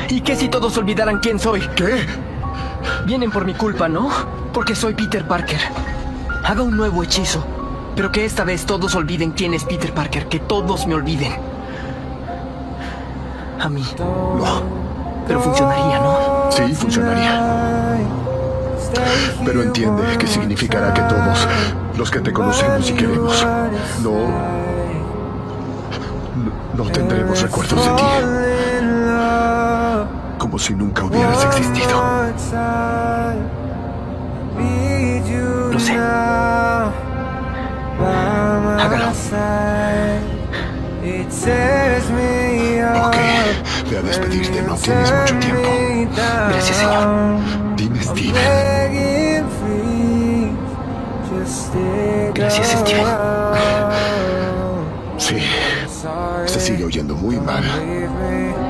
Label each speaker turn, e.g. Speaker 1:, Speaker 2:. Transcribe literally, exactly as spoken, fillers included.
Speaker 1: ¿Y qué si todos olvidaran quién soy?
Speaker 2: ¿Qué?
Speaker 1: Vienen por mi culpa, ¿no? Porque soy Peter Parker. Haga un nuevo hechizo, pero que esta vez todos olviden quién es Peter Parker. Que todos me olviden. A mí.
Speaker 2: No.
Speaker 1: Pero funcionaría, ¿no?
Speaker 2: Sí, funcionaría. Pero entiende que significará que todos los que te conocemos y queremos no... No, no tendremos recuerdos de ti. Como si nunca hubieras existido.
Speaker 1: Lo sé. Hágalo.
Speaker 2: Ok, ve a despedirte, no tienes mucho tiempo.
Speaker 1: Gracias, señor.
Speaker 2: Dime, Steven.
Speaker 1: Gracias, Steven.
Speaker 2: Sí, se sigue oyendo muy mal.